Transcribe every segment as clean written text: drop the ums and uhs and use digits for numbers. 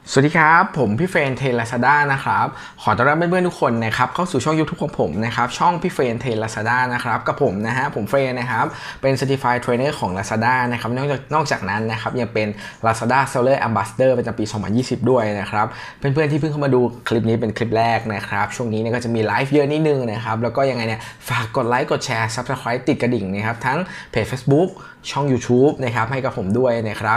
สวัสดีครับผมพี่เฟรนเทลาซาด้านะครับขอต้อนรับเพื่อนๆทุกคนนะครับเข้าสู่ช่อง YouTube ของผมนะครับช่องพี่เฟรนเทลาซาด้านะครับกับผมนะฮะผมเฟรนนะครับเป็น Certified Trainer ของ Lazada นะครับนอกจากนั้นนะครับยังเป็น Lazada Seller Ambassador ประจำปี 2020 ด้วยนะครับเพื่อนๆที่เพิ่งเข้ามาดูคลิปนี้เป็นคลิปแรกนะครับช่วงนี้เนี่ยก็จะมีไลฟ์เยอะนิดนึงนะครับแล้วก็ยังไงเนี่ยฝากกดไลค์กดแชร์ Subscribe ติดกระดิ่งนะครับทั้งเพจ Facebook ช่อง YouTube นะครับให้กับผมด้วยนะครับ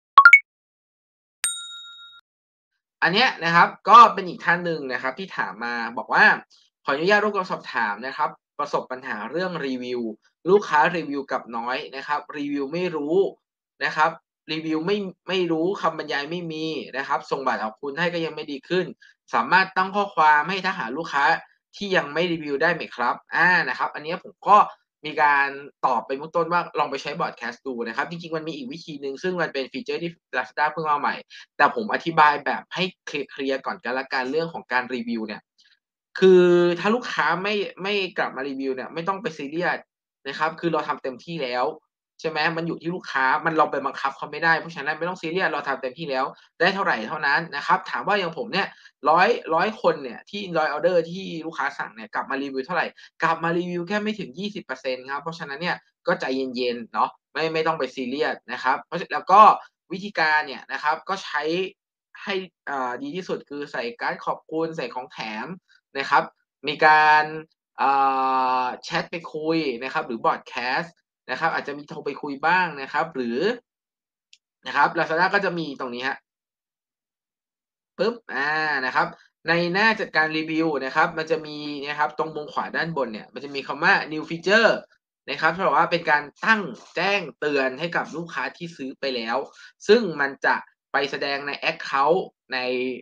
อันเนี้ยนะครับก็เป็นอีกท่านหนึ่งนะครับที่ถามมาบอกว่าขออนุญาตรบกวนสอบถามนะครับประสบปัญหาเรื่องรีวิวลูกค้ารีวิวกับน้อยนะครับรีวิวไม่รู้นะครับรีวิวไม่รู้คำบรรยายไม่มีนะครับส่งบัตรขอบคุณให้ก็ยังไม่ดีขึ้นสามารถตั้งข้อความให้ถ้าหาลูกค้าที่ยังไม่รีวิวได้ไหมครับนะครับอันนี้ผมก็มีการตอบไปเบื้องต้นว่าลองไปใช้บอร์ดแคสต์ดูนะครับจริงๆมันมีอีกวิธีหนึ่งซึ่งมันเป็นฟีเจอร์ที่ Lazada เพิ่งมาใหม่ แต่ผมอธิบายแบบให้เคลียร์ก่อนก็แล้วกันเรื่องของการรีวิวเนี่ยคือถ้าลูกค้าไม่กลับมารีวิวเนี่ยไม่ต้องไปซีเรียสนะครับคือเราทำเต็มที่แล้วใช่ไหมมันอยู่ที่ลูกค้ามันเราไปบังคับเขาไม่ได้เพราะฉะนั้นไม่ต้องซีเรียสเราทำเต็มที่แล้วได้เท่าไรเท่านั้นนะครับถามว่าอย่างผมเนี่ย100คนเนี่ยที่100ออร์เดอร์ที่ลูกค้าสั่งเนี่ยกลับมารีวิวเท่าไรกลับมารีวิวแค่ไม่ถึง20%ครับเพราะฉะนั้นเนี่ยก็ใจเย็นๆเนาะไม่ต้องไปซีเรียสนะครับแล้วก็ วิธีการเนี่ยนะครับก็ใช้ให้ดีที่สุดคือใส่การ์ดขอบคุณใส่ของแถมนะครับมีการแชตไปคุยนะครับหรือบอร์ดแคสต์นะครับอาจจะมีโทรไปคุยบ้างนะครับหรือนะครับ Lazada ก็จะมีตรงนี้ครับ ปุ๊บนะครับในหน้าจัดการรีวิวนะครับมันจะมีนะครับตรงมุมขวาด้านบนเนี่ยมันจะมีคำว่า New Feature นะครับที่บอกว่าเป็นการตั้งแจ้งเตือนให้กับลูกค้าที่ซื้อไปแล้วซึ่งมันจะไปแสดงในแอ็กเคานต์ใน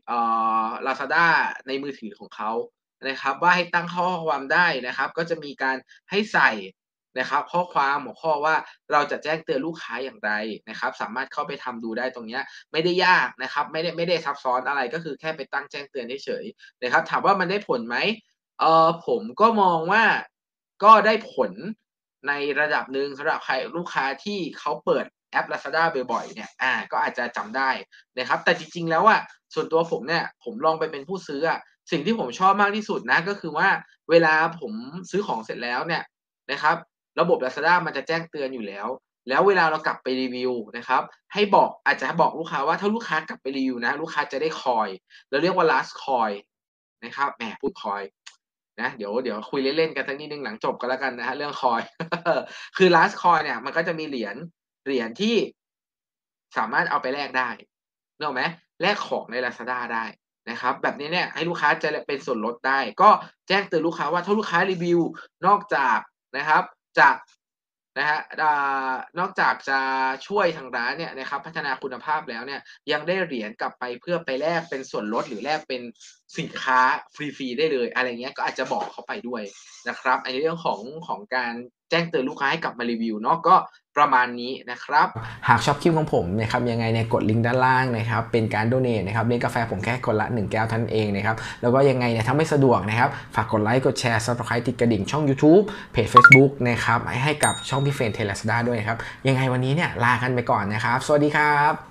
Lazada ในมือถือของเขานะครับว่าให้ตั้งข้อความได้นะครับก็จะมีการให้ใส่นะครับข้อความหัวข้อว่าเราจะแจ้งเตือนลูกค้าอย่างไรนะครับสามารถเข้าไปทำดูได้ตรงเนี้ย ไม่ได้ยากนะครับไม่ได้ซับซ้อนอะไรก็คือแค่ไปตั้งแจ้งเตือนเฉยๆนะครับถามว่ามันได้ผลไหมผมก็มองว่าก็ได้ผลในระดับหนึ่งสำหรับใครลูกค้าที่เขาเปิดแอป Lazada บ่อยๆเนี่ยก็อาจจะจำได้นะครับแต่จริงๆแล้วอะส่วนตัวผมเนี่ยผมลองไปเป็นผู้ซื้ออะสิ่งที่ผมชอบมากที่สุดนะก็คือว่าเวลาผมซื้อของเสร็จแล้วเนี่ยนะครับระบบ Lazada มันจะแจ้งเตือนอยู่แล้ว แล้วเวลาเรากลับไปรีวิวนะครับให้บอกอาจจะบอกลูกค้าว่าถ้าลูกค้ากลับไปรีวิวนะลูกค้าจะได้คอยเราเรียกว่า last coin นะครับแหมพูดคอยนะเดี๋ยวคุยเล่นๆกันสักนิดหนึ่งหลังจบก็แล้วกันนะครับเรื่องคอยคือ last coin เนี่ยมันก็จะมีเหรียญที่สามารถเอาไปแลกได้นึกออกไหมแลกของใน Lazada ได้นะครับแบบนี้เนี่ยให้ลูกค้าจะเป็นส่วนลดได้ก็แจ้งเตือนลูกค้าว่าถ้าลูกค้ารีวิวนอกจากนะครับจะ นะครับนอกจากจะช่วยทางร้านเนี่ยนะครับพัฒนาคุณภาพแล้วเนี่ยยังได้เหรียญกลับไปเพื่อไปแลกเป็นส่วนลดหรือแลกเป็นสินค้าฟรีๆได้เลยอะไรเงี้ยก็อาจจะบอกเขาไปด้วยนะครับในเรื่องของการแจ้งเตือนลูกค้าให้กลับมารีวิวเนาะก็ประมาณนี้นะครับหากชอบคลิปของผมนะครับยังไงเนี่ยกดลิงก์ด้านล่างนะครับเป็นการโดเน a นะครับเลี้ยงกาแฟผมแค่คนละ1แก้วเท่านั้นเองนะครับแล้วก็ยังไงเนี่ยถ้าไม่สะดวกนะครับฝากกดไลค์กดแชร์ Subscribe ติดกระดิ่งช่อง YouTube เพจ Facebook นะครับให้กับช่องพี่เฟรนเทเลสดาด้วยนะครับยังไงวันนี้เนี่ยลากันไปก่อนนะครับสวัสดีครับ